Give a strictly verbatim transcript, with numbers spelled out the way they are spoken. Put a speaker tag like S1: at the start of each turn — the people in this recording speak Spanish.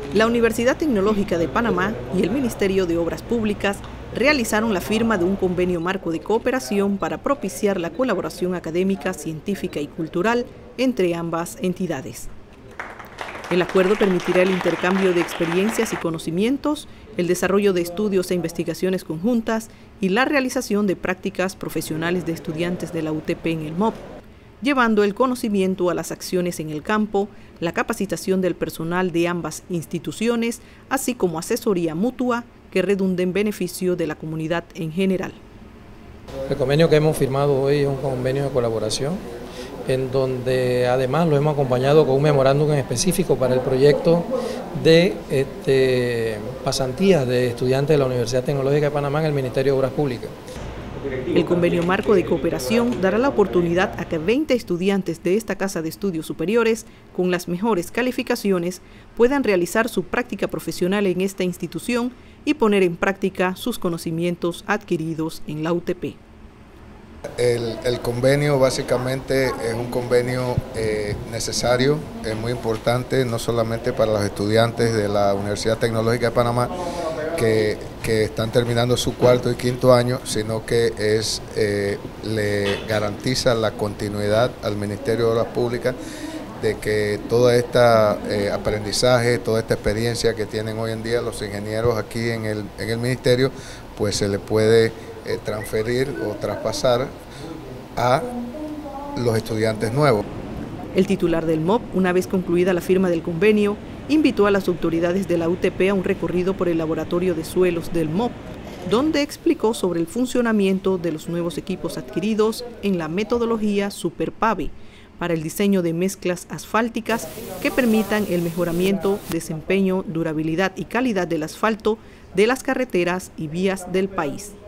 S1: La Universidad Tecnológica de Panamá y el Ministerio de Obras Públicas realizaron la firma de un convenio marco de cooperación para propiciar la colaboración académica, científica y cultural entre ambas entidades. El acuerdo permitirá el intercambio de experiencias y conocimientos, el desarrollo de estudios e investigaciones conjuntas y la realización de prácticas profesionales de estudiantes de la U T P en el M O P, llevando el conocimiento a las acciones en el campo, la capacitación del personal de ambas instituciones, así como asesoría mutua que redunde en beneficio de la comunidad en general.
S2: El convenio que hemos firmado hoy es un convenio de colaboración, en donde además lo hemos acompañado con un memorándum en específico para el proyecto de este, pasantías de estudiantes de la Universidad Tecnológica de Panamá en el Ministerio de Obras Públicas.
S1: El convenio marco de cooperación dará la oportunidad a que veinte estudiantes de esta casa de estudios superiores, con las mejores calificaciones, puedan realizar su práctica profesional en esta institución y poner en práctica sus conocimientos adquiridos en la U T P.
S3: El, el convenio básicamente es un convenio eh, necesario, es muy importante, no solamente para los estudiantes de la Universidad Tecnológica de Panamá que, que están terminando su cuarto y quinto año, sino que es, eh, le garantiza la continuidad al Ministerio de Obras Públicas de que todo este eh, aprendizaje, toda esta experiencia que tienen hoy en día los ingenieros aquí en el, en el Ministerio, pues se le puede eh, transferir o traspasar a los estudiantes nuevos.
S1: El titular del M O P, una vez concluida la firma del convenio, invitó a las autoridades de la U T P a un recorrido por el laboratorio de suelos del M O P, donde explicó sobre el funcionamiento de los nuevos equipos adquiridos en la metodología SuperPave para el diseño de mezclas asfálticas que permitan el mejoramiento, desempeño, durabilidad y calidad del asfalto de las carreteras y vías del país.